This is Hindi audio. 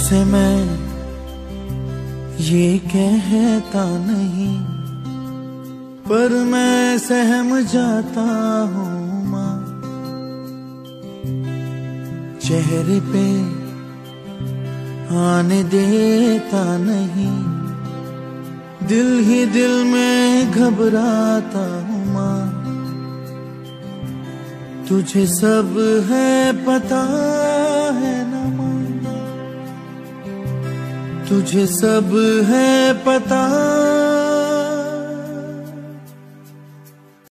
तुझसे मैं ये कहता नहीं, पर मैं सहम जाता हूँ माँ। चेहरे पे आने देता नहीं, दिल ही दिल में घबराता हूँ माँ। तुझे सब है पता है ना माँ, तुझे सब है पता